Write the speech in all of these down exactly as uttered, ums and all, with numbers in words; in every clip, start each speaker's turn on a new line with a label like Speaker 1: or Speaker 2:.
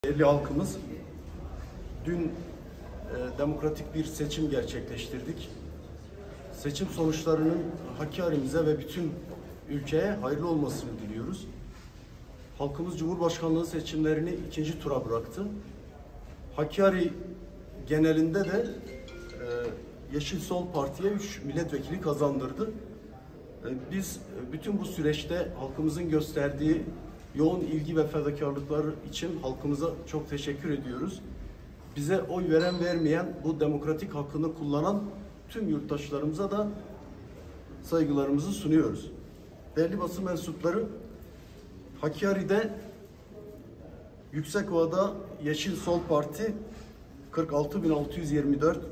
Speaker 1: Değerli halkımız, dün e, demokratik bir seçim gerçekleştirdik. Seçim sonuçlarının Hakkari'mize ve bütün ülkeye hayırlı olmasını diliyoruz. Halkımız Cumhurbaşkanlığı seçimlerini ikinci tura bıraktı. Hakkari genelinde de e, Yeşil Sol Parti'ye üç milletvekili kazandırdı. E, biz e, bütün bu süreçte halkımızın gösterdiği yoğun ilgi ve fedakarlıklar için halkımıza çok teşekkür ediyoruz. Bize oy veren vermeyen, bu demokratik hakkını kullanan tüm yurttaşlarımıza da saygılarımızı sunuyoruz. Değerli basın mensupları, Hakkari'de Yüksekova'da Yeşil Sol Parti kırk altı bin altı yüz yirmi dört,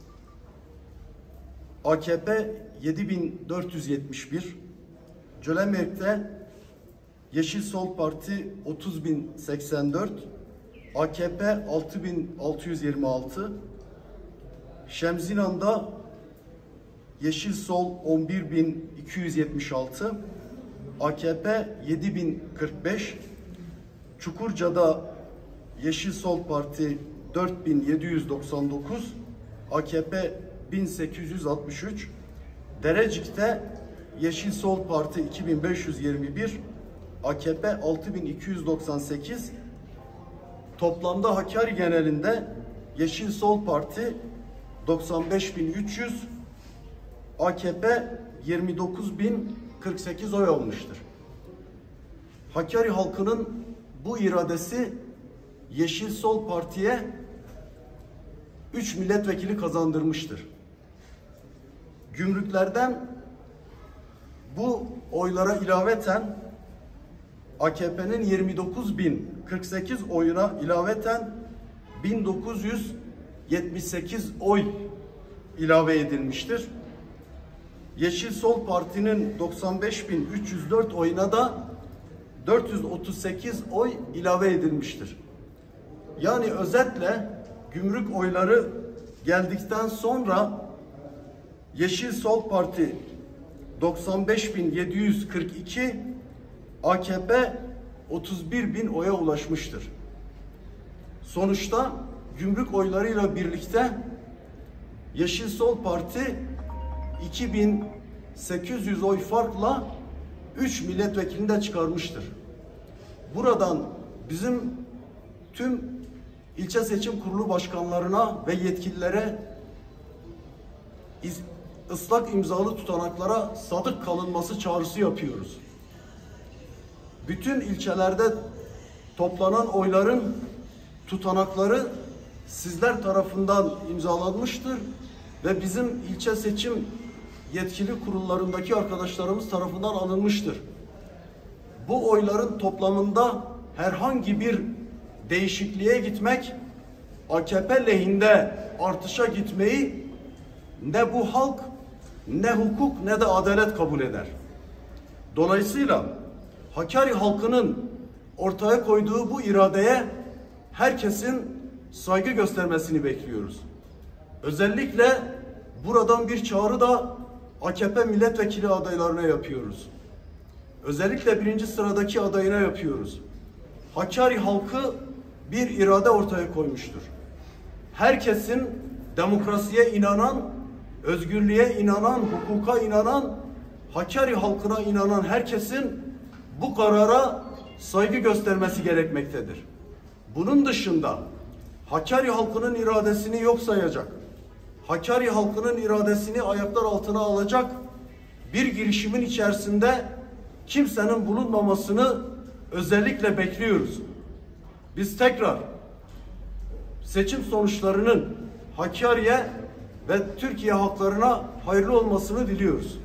Speaker 1: A K P yedi bin dört yüz yetmiş bir, Cölemert'te Yeşil Sol Parti otuz bin seksen dört, A K P altı bin altı yüz yirmi altı, Şemzinan'da Yeşil Sol on bir bin iki yüz yetmiş altı, A K P yedi bin kırk beş, Çukurca'da Yeşil Sol Parti dört bin yedi yüz doksan dokuz, A K P bin sekiz yüz altmış üç, Derecik'te Yeşil Sol Parti iki bin beş yüz yirmi bir, A K P altı bin iki yüz doksan sekiz, toplamda Hakkari genelinde Yeşil Sol Parti doksan beş bin üç yüz, A K P yirmi dokuz bin kırk sekiz oy almıştır. Hakkari halkının bu iradesi Yeşil Sol Parti'ye üç milletvekili kazandırmıştır. Gümrüklerden bu oylara ilaveten A K P'nin yirmi dokuz bin kırk sekiz oyuna ilaveten bin dokuz yüz yetmiş sekiz oy ilave edilmiştir. Yeşil Sol Parti'nin doksan beş bin üç yüz dört oyuna da dört yüz otuz sekiz oy ilave edilmiştir. Yani özetle gümrük oyları geldikten sonra Yeşil Sol Parti doksan beş bin yedi yüz kırk iki, A K P otuz bir bin oya ulaşmıştır. Sonuçta gümrük oylarıyla birlikte Yeşil Sol Parti iki bin sekiz yüz oy farkla üç milletvekilini de çıkarmıştır. Buradan bizim tüm ilçe seçim kurulu başkanlarına ve yetkililere ıslak imzalı tutanaklara sadık kalınması çağrısı yapıyoruz. Bütün ilçelerde toplanan oyların tutanakları sizler tarafından imzalanmıştır ve bizim ilçe seçim yetkili kurullarındaki arkadaşlarımız tarafından alınmıştır. Bu oyların toplamında herhangi bir değişikliğe gitmek, A K P lehinde artışa gitmeyi ne bu halk, ne hukuk, ne de adalet kabul eder. Dolayısıyla Hakkari halkının ortaya koyduğu bu iradeye herkesin saygı göstermesini bekliyoruz. Özellikle buradan bir çağrı da A K P milletvekili adaylarına yapıyoruz. Özellikle birinci sıradaki adayına yapıyoruz. Hakkari halkı bir irade ortaya koymuştur. Herkesin demokrasiye inanan, özgürlüğe inanan, hukuka inanan, Hakkari halkına inanan herkesin bu karara saygı göstermesi gerekmektedir. Bunun dışında Hakkari halkının iradesini yok sayacak, Hakkari halkının iradesini ayaklar altına alacak bir girişimin içerisinde kimsenin bulunmamasını özellikle bekliyoruz. Biz tekrar seçim sonuçlarının Hakkari'ye ve Türkiye halklarına hayırlı olmasını diliyoruz.